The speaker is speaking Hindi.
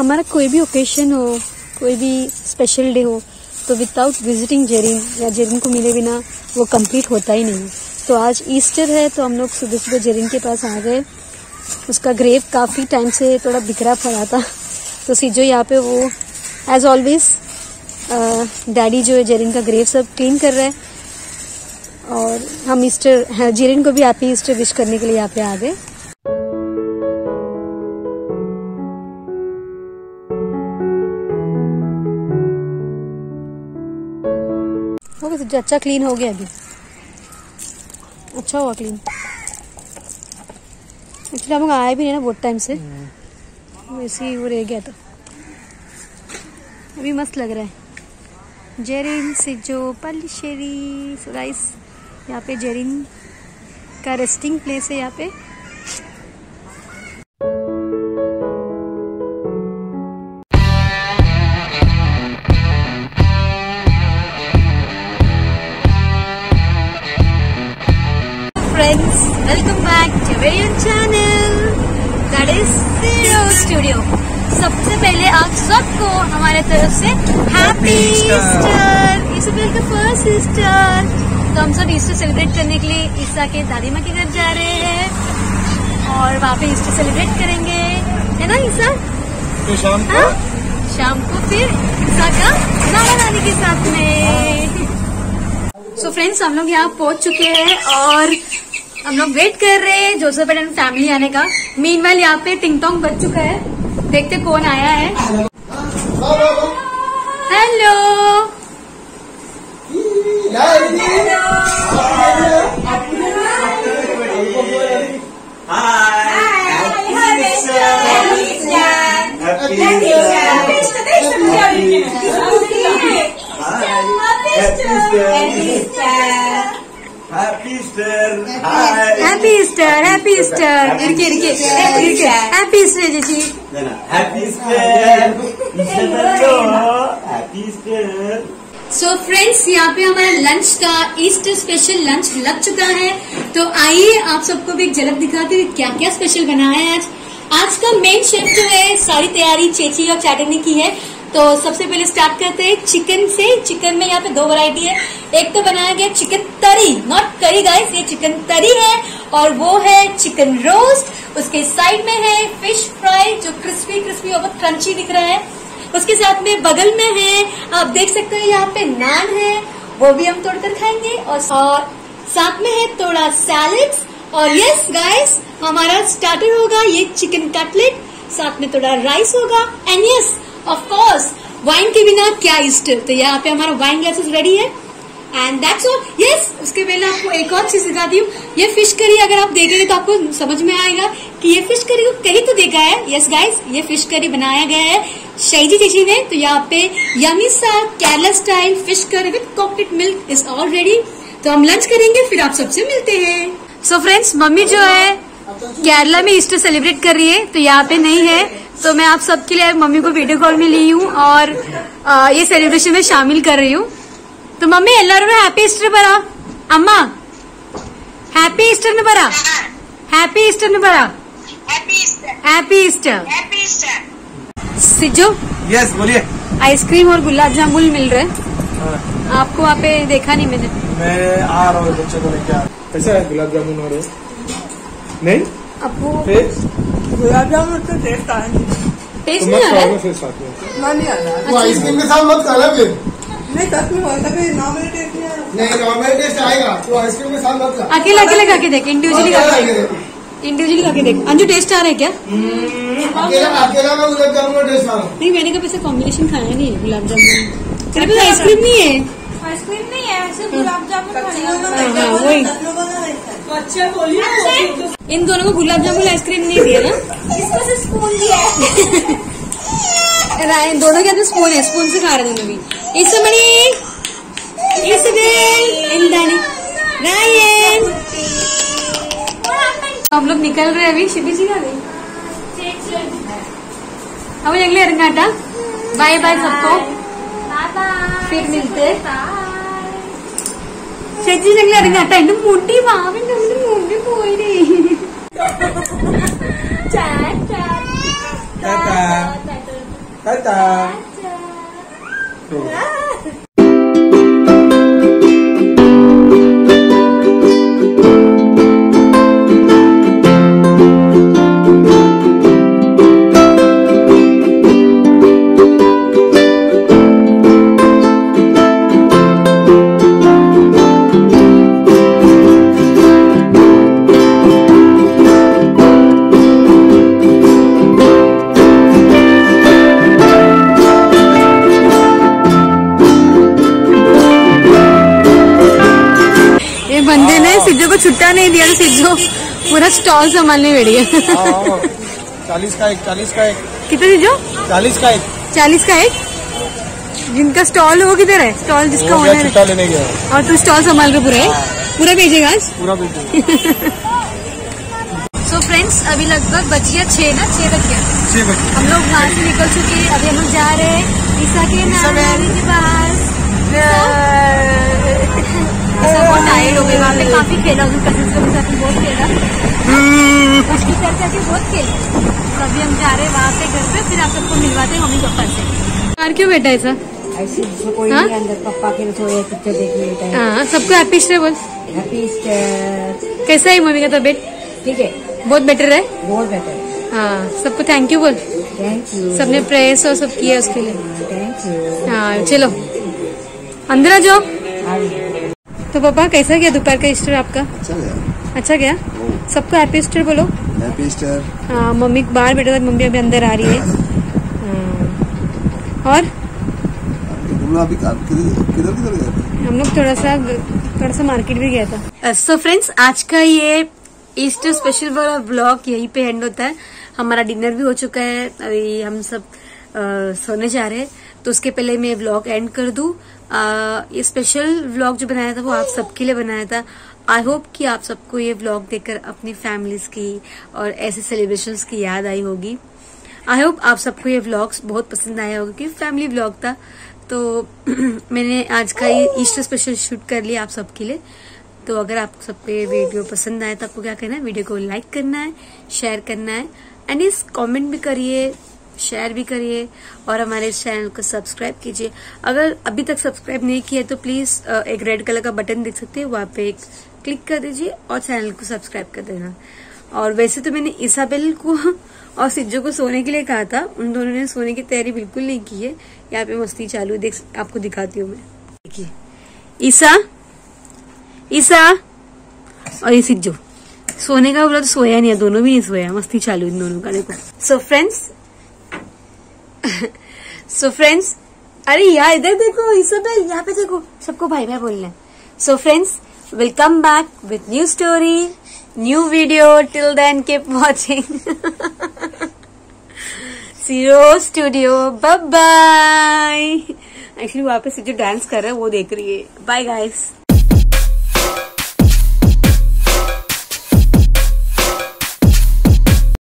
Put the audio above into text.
हमारा कोई भी ओकेशन हो, कोई भी स्पेशल डे हो, तो विदाउट विजिटिंग जेरिन या जेरिन को मिले बिना वो कंप्लीट होता ही नहीं। तो आज ईस्टर है तो हम लोग सुबह सुबह जेरिन के पास आ गए। उसका ग्रेव काफ़ी टाइम से थोड़ा बिखरा पड़ा था, तो सिजो यहाँ पे वो एज ऑलवेज डैडी जो है जेरिन का ग्रेव सब क्लीन कर रहा है, और हम ईस्टर जेरिन को भी हैप्पी ईस्टर विश करने के लिए यहाँ पे आ गए। हो गया सिजो, अच्छा क्लीन हो गया अभी, अच्छा हुआ क्लीन। एक्चुअली हम लोग आए भी नहीं ना बहुत टाइम से, वैसे ही वो रह गया था। अभी मस्त लग रहा है। जेरिन सिजो पल्लीशेरी। सो गाइस, यहाँ पे जेरिन का रेस्टिंग प्लेस है यहाँ पे। फ्रेंड्स, वेलकम बैक टू मेरी channel that is zero studio. सबसे पहले आप सबको हमारे तरफ से हैप्पी ईस्टर। इसबेल का फर्स्ट ईस्टर, तो हम सब ईस्टर सेलिब्रेट करने के लिए ईसा के दादी माँ के घर जा रहे हैं और वहाँ पे ईस्टर सेलिब्रेट करेंगे, है ना ईसा? तो शाम को फिर ईसा का नाना नानी के साथ में। सो फ्रेंड्स, हम लोग यहाँ पहुँच चुके हैं और हम लोग वेट कर रहे हैं जोसेफ एंड फैमिली आने का। मीनवाइल यहाँ पे टिंग टोंग बज चुका है, देखते कौन आया है। Hello happy Easter, happy Easter, happy Easter. Happy Easter जी, happy Easter, happy Easter. So friends, यहाँ पे हमारा लंच का ईस्टर स्पेशल लंच लग चुका है। तो आइए आप सबको भी एक झलक दिखाती हूँ क्या क्या स्पेशल बना है आज। आज का मेन शेफ जो है सारी तैयारी चेची और चैटन ने की है। तो सबसे पहले स्टार्ट करते हैं चिकन से। चिकन में यहाँ पे दो वैरायटी है। एक तो बनाया गया चिकन तरी, नॉट करी गाइस, ये चिकन तरी है, और वो है चिकन रोस्ट। उसके साइड में है फिश फ्राई जो क्रिस्पी क्रिस्पी और बहुत क्रंची दिख रहा है। उसके साथ में बगल में है, आप देख सकते हो यहाँ पे नान है, वो भी हम तोड़कर खाएंगे, और साथ में है थोड़ा सैलेड्स। और यस गाइस, हमारा स्टार्टर होगा ये चिकन कटलेट, साथ में थोड़ा राइस होगा, and yes of course wine के बिना क्या ईस्टर। तो यहाँ पे हमारा वाइन ग्लासेस रेडी है एंड दैट्स ऑल। यस, उसके पहले आपको एक और चीज दिखा दी हूँ। ये फिश करी अगर आप देखेंगे तो आपको समझ में आएगा कि ये फिश करी को कहीं तो देखा है। यस गाइस, ये फिश करी बनाया गया है शैजी चेची ने। तो यहाँ पे यमी सा Kerala style fish curry with coconut milk is all ready. तो हम लंच करेंगे, फिर आप सबसे मिलते हैं। सो फ्रेंड्स, मम्मी जो है केरला में ईस्टर सेलिब्रेट कर रही है, तो यहाँ पे नहीं है, तो मैं आप सबके लिए मम्मी को वीडियो कॉल में ली हूँ और ये सेलिब्रेशन में शामिल कर रही हूँ। तो मम्मी एल्लारू हैप्पी ईस्टर बरा अम्मा, हैप्पी ईस्टर में बरा, हैप्पी ईस्टर में बरा, हैप्पी ईस्टर। सिजो, यस बोलिए। आइसक्रीम और गुलाब जामुन मिल रहे हैं आपको वहाँ पे, देखा नहीं मैंने। मैं आ रहा हूँ बच्चे को लेके। कैसा है गुलाब जामुन? और नहीं आपको गुलाब जामुन तो टेस्ट आ रहा है, टेस्ट नहीं आ रहा है, नहीं आ रहा। वो आइसक्रीम के साथ मत खाना फिर। नहीं सच में होता है, नॉर्मल टेस्ट नहीं आ रहा। नहीं, नॉर्मल टेस्ट आएगा, तो आइसक्रीम के साथ मत खा। अकेले अकेले खा के देख, इंडिविजुअली खा के देख। अंजू टेस्ट आ रहा है क्या? अकेला मैं गुलाब जामुन का टेस्ट आ रहा हूँ। नहीं, मैंने कभी ऐसा कॉम्बिनेशन खाया नहीं है गुलाब जामुन। तेरे पास आइसक्रीम नहीं है? आइसक्रीम नहीं है, ऐसे गुलाब जामुन वही। अच्छा बोलिए, इन दोनों को गुलाब जामुन आइसक्रीम नहीं दिया ना, इसको से स्पून दिया है। दोनों के अंदर स्पून है, स्पून से खा रहे दोनों भी। इसबेल, इंदानी, रायन। हम लोग निकल रहे हैं अभी, शिबी जी का भी अब अगले अरंगाटा। बाय बाय सबको, फिर मिलते। ചേച്ചി ഞങ്ങൾ ഇറങ്ങാട്ടെ, എന്റെ മുടി മാവിന്റെ മുടി പോയില്ലേ. टाटा। बंदे ने सिज्जो को छुट्टा नहीं दिया, तो सिज्जो पूरा स्टॉल संभालने बैठ गया। 40 का एक, 40 का एक। कितना सिज्जो? 40 का एक। 40 का एक? जिनका स्टॉल वो किधर है? स्टॉल जिसका ओनर है। छुट्टा लेने गया। और तू स्टॉल संभाल के पूरा भेजेगा आज? पूरा भेजेगा। सो फ्रेंड्स, अभी लगभग बज गया 6 ना, 6 बज गया। 6 बजे हम लोग वहाँ से निकल चुके हैं। अभी हम लोग जा रहे हैं ईसा के नानी के पास। ईसा बहुत टायर्ड हो गई, वहाँ पे काफी खेला, उसने कजिन्स के साथ बहुत खेला, मस्ती करके बहुत खेला। तो अभी हम जा रहे हैं वहाँ पे घर पे, फिर आप सबको मिलवाते हैं मम्मी पापा से। कार क्यों बैठा ऐसा? ऐसे कोई नहीं अंदर पप्पा के रसोई पिक्चर देखने लेता है। हाँ, सबको हैप्पी ईस्टर बोल। Happy Easter. कैसा है मम्मी का तबीयत? ठीक है, बहुत बेटर है। बहुत बेटर। हाँ, सबको थैंक यू बोल। Thank you. सबने प्रेयर्स और सब किया उसके लिए। Thank you. हाँ, चलो अंदर आ जाओ। तो पापा कैसा गया दोपहर का ईस्टर आपका? अच्छा गया। अच्छा गया। सबको हैप्पी ईस्टर बोलो। Happy Easter. हाँ, मम्मी बाहर बैठा था, मम्मी अभी अंदर आ रही है। और तुम लोग अभी किधर गए थे? हम लोग थोड़ा सा मार्केट भी गया था। सो फ्रेंड्स, आज का ये ईस्टर स्पेशल वाला ब्लॉग यहीं पे एंड होता है। हमारा डिनर भी हो चुका है, अभी हम सब सोने जा रहे हैं। तो उसके पहले मैं व्लॉग एंड कर दूं। ये स्पेशल व्लॉग जो बनाया था वो आप सबके लिए बनाया था। आई होप कि आप सबको ये व्लॉग देखकर अपनी फैमिलीज की और ऐसे सेलिब्रेशंस की याद आई होगी। आई होप आप सबको ये व्लॉग्स बहुत पसंद आया होगा, क्योंकि फैमिली व्लॉग था। तो मैंने आज का ये ईस्टर स्पेशल शूट कर लिया आप सबके लिए। तो अगर आप सबको ये वीडियो पसंद आए तो आपको क्या करना है, वीडियो को लाइक करना है, शेयर करना है, एंड इस कमेंट भी करिए, शेयर भी करिए, और हमारे इस चैनल को सब्सक्राइब कीजिए। अगर अभी तक सब्सक्राइब नहीं किया तो प्लीज एक रेड कलर का बटन देख सकते हैं, वहाँ पे एक क्लिक कर दीजिए और चैनल को सब्सक्राइब कर देना। और वैसे तो मैंने इसाबेल को और सिज्जो को सोने के लिए कहा था, उन दोनों ने सोने की तैयारी बिल्कुल नहीं की है। यहाँ पे मस्ती चालू है, आपको दिखाती हूँ मैं। देखिए ईसा और ये सिज्जो सोने का बोला तो सोया नहीं है, दोनों भी नहीं सोया, मस्ती चालू इन दोनों का। देखो सो फ्रेंड्स, अरे यार इधर देखो इसाबेल, यहाँ पे देखो, सबको बाय बाय बोलना है। So friends, we'll come back with new story, new video. Till then, keep watching Zero Studio. Bye bye. Actually, वहाँ पे सिर्फ जो डांस कर रहा है वो देख रही है। Bye guys.